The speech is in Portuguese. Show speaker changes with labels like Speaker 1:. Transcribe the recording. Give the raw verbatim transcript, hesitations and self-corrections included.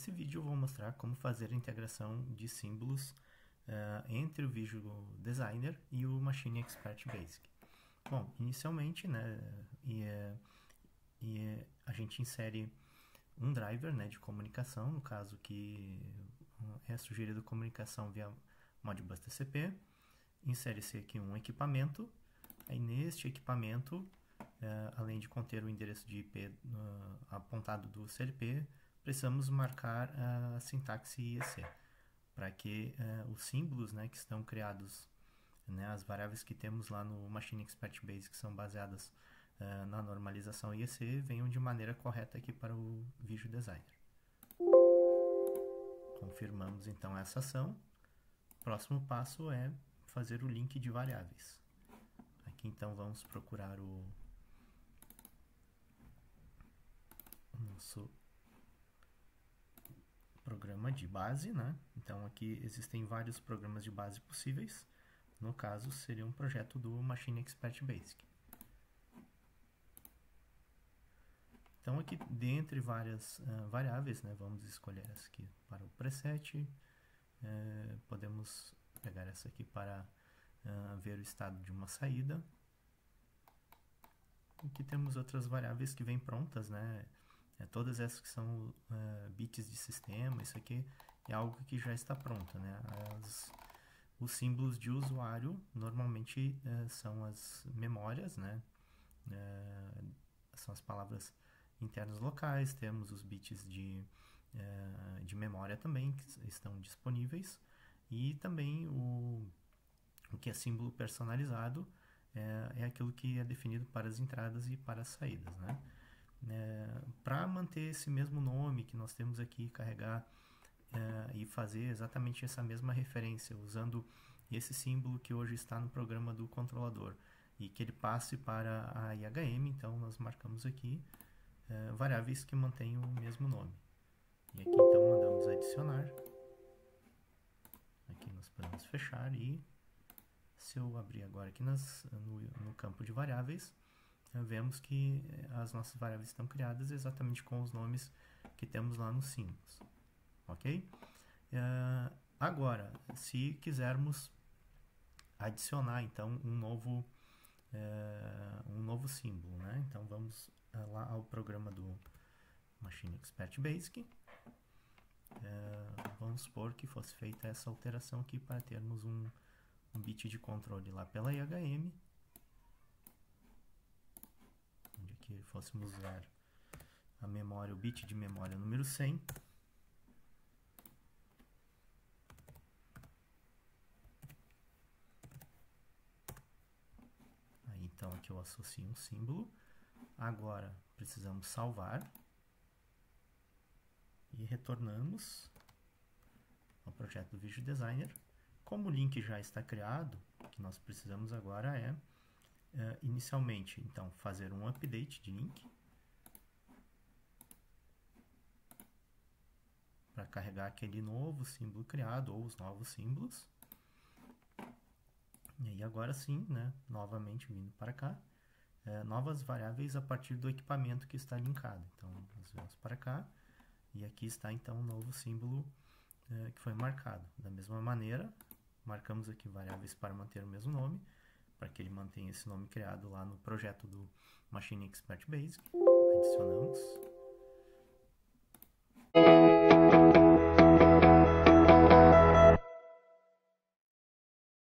Speaker 1: Nesse vídeo eu vou mostrar como fazer a integração de símbolos uh, entre o Visual Designer e o Machine Expert Basic. Bom, inicialmente, né, e, e a gente insere um driver, né, de comunicação, no caso que é sugerido comunicação via Modbus T C P. Insere-se aqui um equipamento. Aí neste equipamento, uh, além de conter o endereço de I P uh, apontado do C L P, precisamos marcar a sintaxe I E C, para que uh, os símbolos, né, que estão criados, né, as variáveis que temos lá no Machine Expert Basic, que são baseadas uh, na normalização I E C, venham de maneira correta aqui para o Visual Designer. Confirmamos então essa ação. Próximo passo é fazer o link de variáveis. Aqui então vamos procurar o, o nosso programa de base, né? Então aqui existem vários programas de base possíveis. No caso, seria um projeto do Machine Expert Basic. Então aqui, dentre várias uh, variáveis, né, vamos escolher essa aqui para o preset. Uh, podemos pegar essa aqui para uh, ver o estado de uma saída. Aqui temos outras variáveis que vêm prontas, né? É, todas essas que são uh, bits de sistema, isso aqui é algo que já está pronto, né? As, os símbolos de usuário normalmente uh, são as memórias, né? Uh, são as palavras internas locais, temos os bits de, uh, de memória também que estão disponíveis, e também o, o que é símbolo personalizado é, é aquilo que é definido para as entradas e para as saídas, né? É, para manter esse mesmo nome que nós temos aqui, carregar é, e fazer exatamente essa mesma referência, usando esse símbolo que hoje está no programa do controlador e que ele passe para a I H M, então nós marcamos aqui é, variáveis que mantenham o mesmo nome. E aqui então mandamos adicionar. Aqui nós podemos fechar e se eu abrir agora aqui nas, no, no campo de variáveis, vemos que as nossas variáveis estão criadas exatamente com os nomes que temos lá nos símbolos, ok? Uh, agora, se quisermos adicionar então um novo uh, um novo símbolo, né? Então vamos uh, lá ao programa do Machine Expert Basic. Uh, vamos supor que fosse feita essa alteração aqui para termos um, um bit de controle lá pela I H M. Que fôssemos usar a memória, o bit de memória número cem. Aí então aqui eu associo um símbolo. Agora precisamos salvar e retornamos ao projeto do Visual Designer. Como o link já está criado, o que nós precisamos agora é Uh, inicialmente, então, fazer um update de link para carregar aquele novo símbolo criado ou os novos símbolos. E aí agora sim, né, novamente vindo para cá, uh, novas variáveis a partir do equipamento que está linkado. Então, nós vamos para cá e aqui está então o novo símbolo uh, que foi marcado. Da mesma maneira, marcamos aqui variáveis para manter o mesmo nome, para que ele mantenha esse nome criado lá no projeto do Machine Expert Basic. Adicionamos.